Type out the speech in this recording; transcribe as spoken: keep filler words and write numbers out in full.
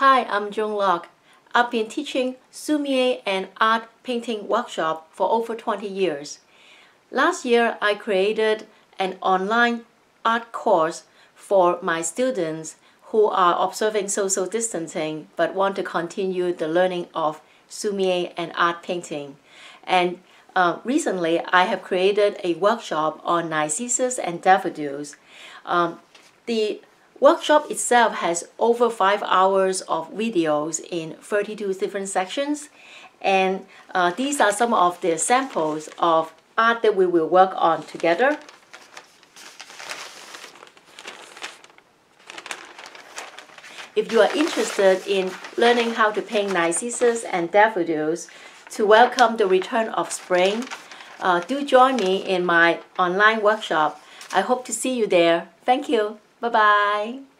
Hi, I'm Joan Lok. I've been teaching Sumi and art painting workshop for over twenty years. Last year, I created an online art course for my students who are observing social distancing but want to continue the learning of Sumi and art painting. And uh, recently, I have created a workshop on Narcissus and Daffodils. Um, the workshop itself has over five hours of videos in thirty-two different sections, and uh, these are some of the samples of art that we will work on together. If you are interested in learning how to paint Narcissus and Daffodils to welcome the return of spring, uh, do join me in my online workshop. I hope to see you there. Thank you. Bye-bye.